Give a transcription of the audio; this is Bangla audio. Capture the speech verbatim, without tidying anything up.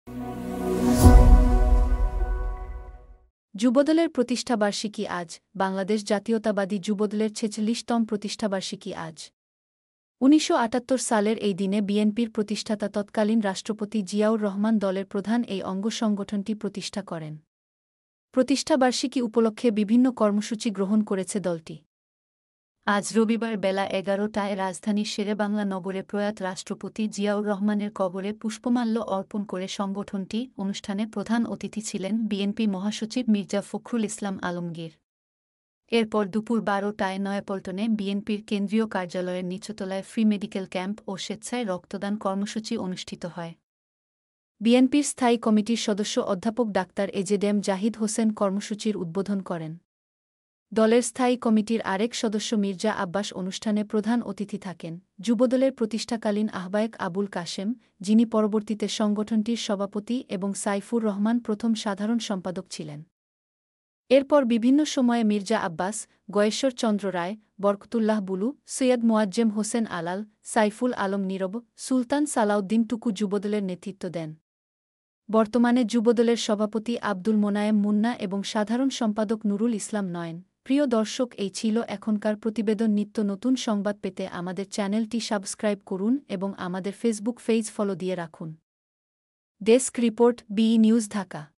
যুবদলের প্রতিষ্ঠাবার্ষিকী আজ। বাংলাদেশ জাতীয়তাবাদী যুবদলের ছেচল্লিশতম প্রতিষ্ঠাবার্ষিকী আজ। উনিশশো আটাত্তর সালের এই দিনে বিএনপির প্রতিষ্ঠাতা তৎকালীন রাষ্ট্রপতি জিয়াউর রহমান দলের প্রধান এই অঙ্গ সংগঠনটি প্রতিষ্ঠা করেন। প্রতিষ্ঠাবার্ষিকী উপলক্ষে বিভিন্ন কর্মসূচি গ্রহণ করেছে দলটি। আজ রবিবার বেলা এগারোটায় রাজধানীর শেরেবাংলা নগরে প্রয়াত রাষ্ট্রপতি জিয়াউর রহমানের কবরে পুষ্পমাল্য অর্পণ করে সংগঠনটি অনুষ্ঠানে প্রধান অতিথি ছিলেন বিএনপি মহাসচিব মির্জা ফখরুল ইসলাম আলমগীর। এরপর দুপুর বারোটায় নয়াপল্টনে বিএনপির কেন্দ্রীয় কার্যালয়ের নিচতলায় ফ্রি মেডিকেল ক্যাম্প ও স্বেচ্ছায় রক্তদান কর্মসূচি অনুষ্ঠিত হয়। বিএনপির স্থায়ী কমিটির সদস্য অধ্যাপক ডাক্তার এজেডেম জাহিদ হোসেন কর্মসূচির উদ্বোধন করেন। দলের স্থায়ী কমিটির আরেক সদস্য মির্জা আব্বাস অনুষ্ঠানে প্রধান অতিথি থাকেন। যুবদলের প্রতিষ্ঠাকালীন আহ্বায়ক আবুল কাশেম, যিনি পরবর্তীতে সংগঠনটির সভাপতি, এবং সাইফুর রহমান প্রথম সাধারণ সম্পাদক ছিলেন। এরপর বিভিন্ন সময়ে মির্জা আব্বাস, গয়েশ্বর চন্দ্র রায়, বরকতুল্লাহ বুলু, সৈয়দ মোয়াজ্জেম হোসেন আলাল, সাইফুল আলম নীরব, সুলতান সালাউদ্দিন টুকু যুবদলের নেতৃত্ব দেন। বর্তমানে যুবদলের সভাপতি আব্দুল মোনায়েম মুন্না এবং সাধারণ সম্পাদক নুরুল ইসলাম নয়ন। প্রিয় দর্শক, এই ছিল এখনকার প্রতিবেদন। নিত্য নতুন সংবাদ পেতে আমাদের চ্যানেলটি সাবস্ক্রাইব করুন এবং আমাদের ফেসবুক পেজ ফলো দিয়ে রাখুন। Desk report, B News, Dhaka.